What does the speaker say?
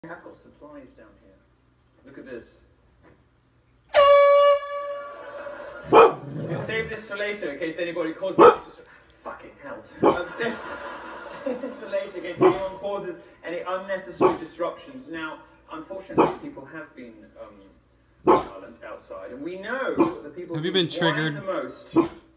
We have got supplies down here. Look at this. We'll save this for later in case anybody causes... Fucking hell. Save this for later in case anyone causes any unnecessary disruptions. Now, unfortunately, people have been violent outside, and we know the people have you been triggered the most